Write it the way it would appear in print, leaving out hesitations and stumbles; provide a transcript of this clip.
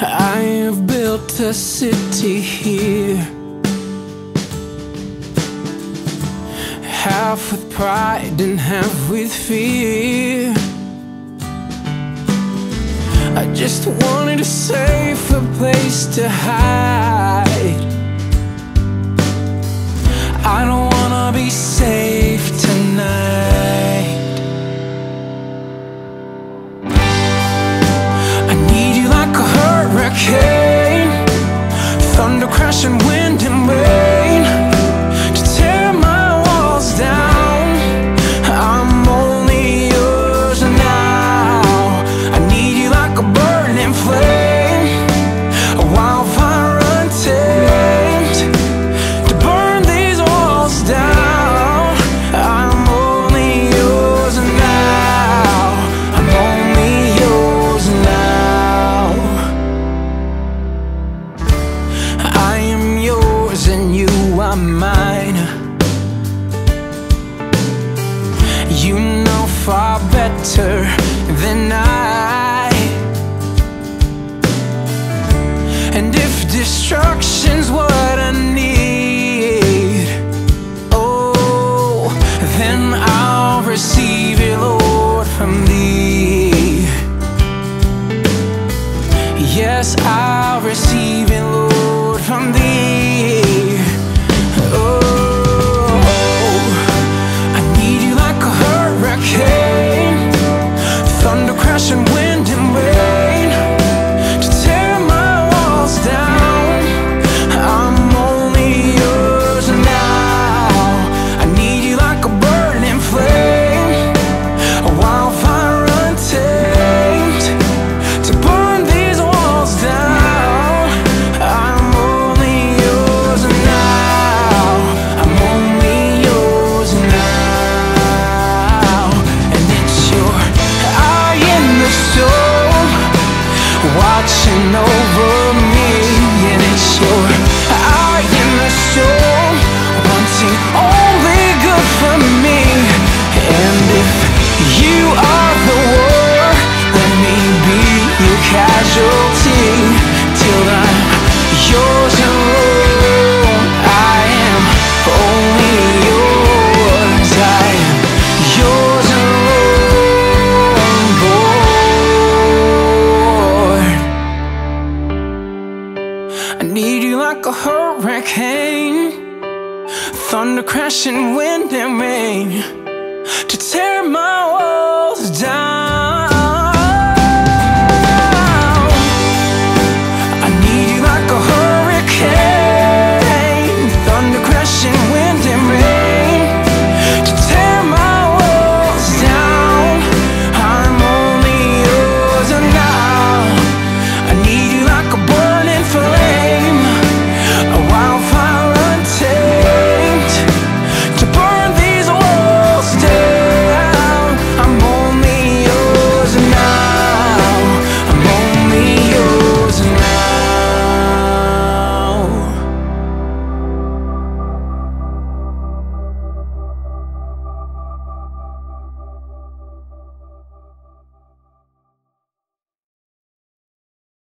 I have built a city here, half with pride and half with fear. I just wanted a safer place to hide. I don't wanna be safe tonight. I need you like a hurricane, thunder crashing, wind and rain, to tear my walls down. I'm only yours now. I need you like a burning flame, a wildfire untamed, to burn these walls down. I'm only yours now. I'm only yours now. I am yours and you are mine. You know far better than I. And if destruction's what I need, oh, then I'll receive it, Lord, from Thee. Yes, I'll receive it, Lord, from Thee. Oh, I need you like a hurricane, thunder crashing, wind and rain, to tear my walls down. I'm only yours now. I need you like a burning flame, a wildfire untamed, to burn these walls down. I'm only yours now. I'm only yours now. And it's your eye in the storm, watching over me. And it's your eye in the storm, wanting only good for me. And if you are the war, let me be your casualty, till I'm yours alone. I am only yours. I am yours alone, Lord. I need you like a hurricane, thunder crashing, wind and rain, to tear my walls down.